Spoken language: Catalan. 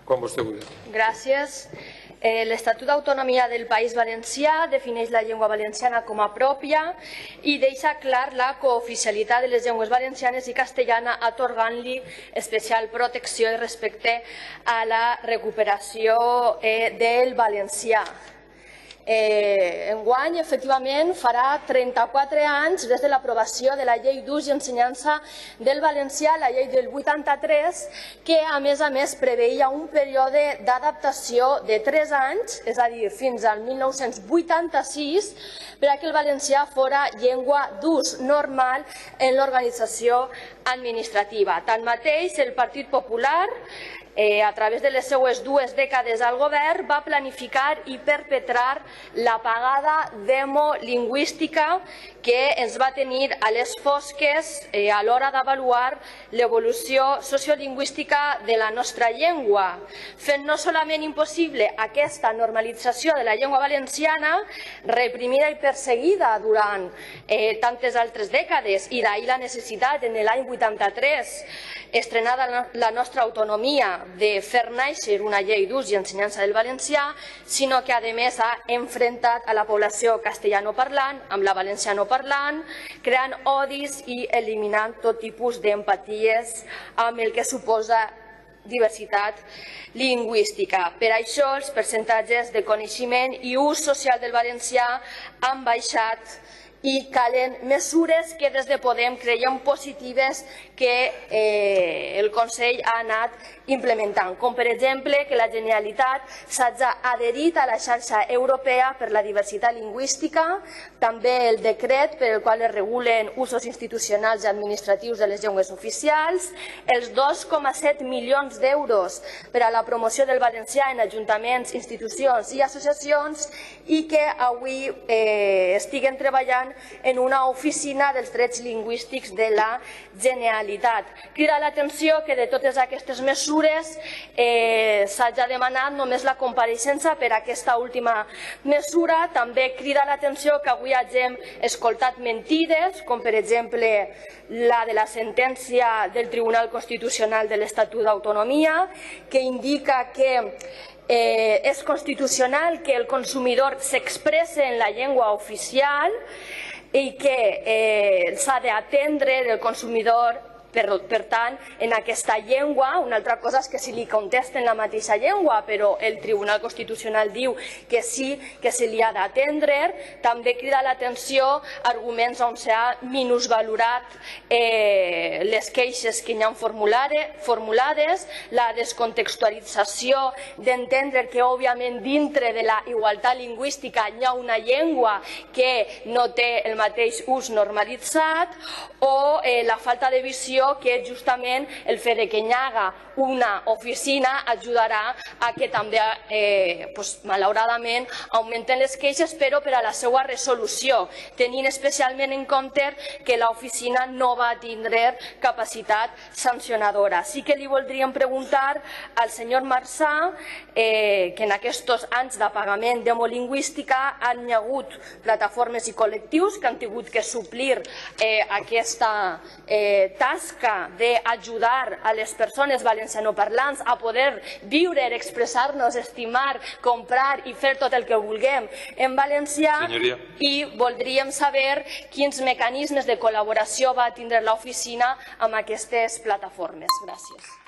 Quan vostè vulgui. Gràcies. L'Estatut d'Autonomia del País Valencià defineix la llengua valenciana com a pròpia i deixa clar la cooficialitat de les llengües valencianes i castellana, atorgant-li especial protecció i respecte a la recuperació del valencià. Enguany, efectivament, farà 34 anys des de l'aprovació de la Llei d'Ús i Ensenyança del Valencià, la llei del 83, que a més preveia un període d'adaptació de 3 anys, és a dir, fins al 1986, perquè el valencià fora llengua d'ús normal en l'organització administrativa. Tanmateix, el Partit Popular, a través de les seues 2 dècades al govern, va planificar i perpetrar l'apagada demolingüística que ens va tenir a les fosques a l'hora d'avaluar l'evolució sociolingüística de la nostra llengua, fent no solament impossible aquesta normalització de la llengua valenciana, reprimida i perseguida durant tantes altres dècades, i d'ahir la necessitat en l'any 83, estrenada la nostra autonomia, de fer néixer una llei d'ús i ensenyança del valencià, sinó que a més ha enfrontat a la població castellanoparlant amb la valencianoparlant, creant odis i eliminant tot tipus d'empaties amb el que suposa diversitat lingüística. Per això els percentatges de coneixement i ús social del valencià han baixat i calen mesures que des de Podem creiem positives que el Consell ha anat implementant, com per exemple que la Generalitat s'hagi adherit a la xarxa europea per la diversitat lingüística, també el decret per el qual es regulen usos institucionals i administratius de les llengües oficials, els 2,7 milions d'euros per a la promoció del valencià en ajuntaments, institucions i associacions, i que avui estiguen treballant en una oficina dels drets lingüístics de la Generalitat. Crida l'atenció que de totes aquestes mesures s'hagi demanat només la compareixença per a aquesta última mesura. També crida l'atenció que avui hagin escoltat mentides, com per exemple la de la sentència del Tribunal Constitucional de l'Estatut d'Autonomia, que indica que és constitucional que el consumidor s'expresse en la llengua oficial i que s'ha d'atendre el consumidor, per tant, en aquesta llengua. Una altra cosa és que si li contesten la mateixa llengua, però el Tribunal Constitucional diu que sí, que se li ha d'atendre. També crida l'atenció arguments on s'ha minusvalorat les queixes que hi ha formulades, la descontextualització d'entendre que, òbviament, dintre de la igualtat lingüística hi ha una llengua que no té el mateix ús normalitzat, o la falta de visió que justament el fet que hi haga una oficina ajudarà a que també, malauradament, augmenten les queixes, però per a la seva resolució, tenint especialment en compte que l'oficina no va tindre capacitat sancionadora. Sí que li voldríem preguntar al senyor Marsà que en aquests anys d'apagament demolingüística han hi hagut plataformes i col·lectius que han tingut que suplir aquesta tasca d'ajudar a les persones valencianoparlants a poder viure, expressar-nos, estimar, comprar i fer tot el que vulguem en valencià. I voldríem saber quins mecanismes de col·laboració va tindre l'oficina amb aquestes plataformes. Gràcies.